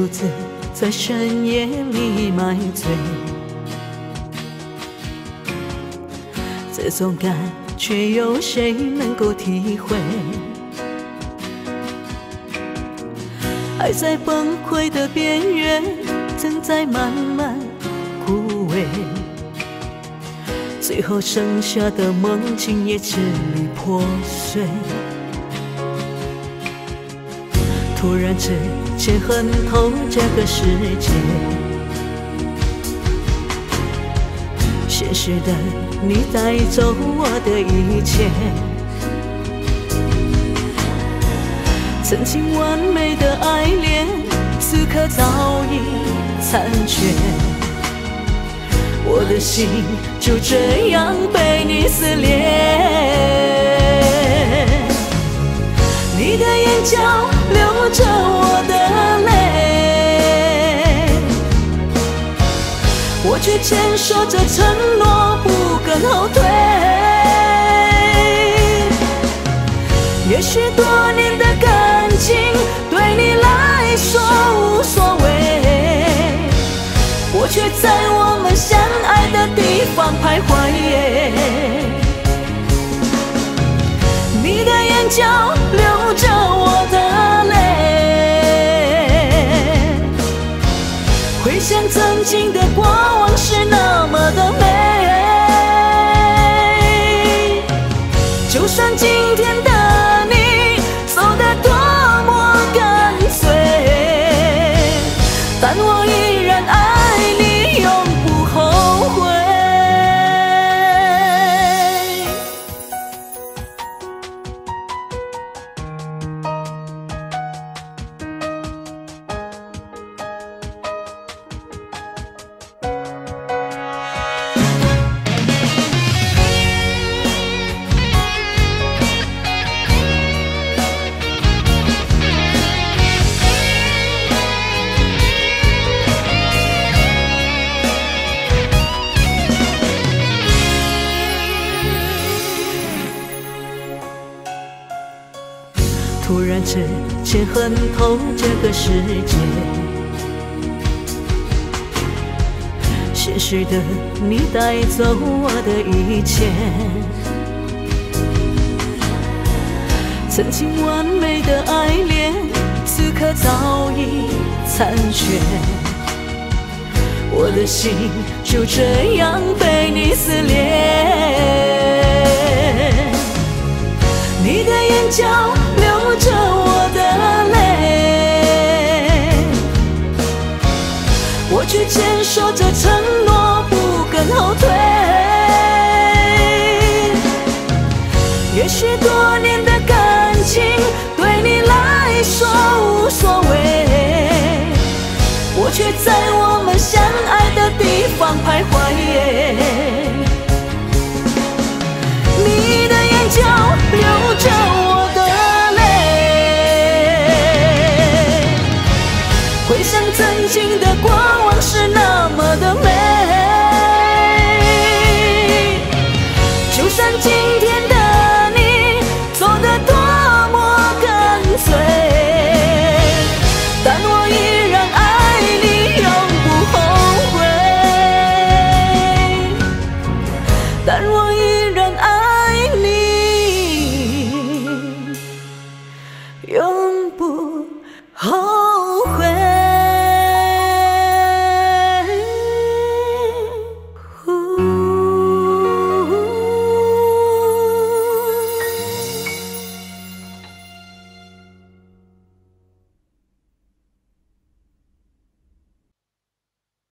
自在深夜里买醉，这种感觉有谁能够体会？爱在崩溃的边缘，正在慢慢枯萎，最后剩下的梦境也支离破碎。突然之间恨透这个世界，现实的你带走我的一切，曾经完美的爱恋，此刻早已残缺。我的心就这样被你撕裂，你的眼角流着我的泪，我却坚守着承诺，不肯后退。也许多年的感情对你来说无所谓，我却在我们相爱的地方徘徊。你的眼角流着我的泪，回想曾经的过往是那么的美，就算今天的你走得多么干脆，但我依然爱你，永不后悔。突然之间恨透这个世界，现实的你带走我的一切，曾经完美的爱恋，此刻早已残缺。我的心就这样被你撕裂，你的眼角流着我的泪，我却坚守着承诺，不肯后退。也许多年的感情对你来说无所谓，我却在我们相爱的地方徘徊。你的眼角流着我的泪，回想曾经的过往是那么的美，就算今天的你走得多么干脆，但我依然爱你，永不后悔，但我依然爱你，永不后悔。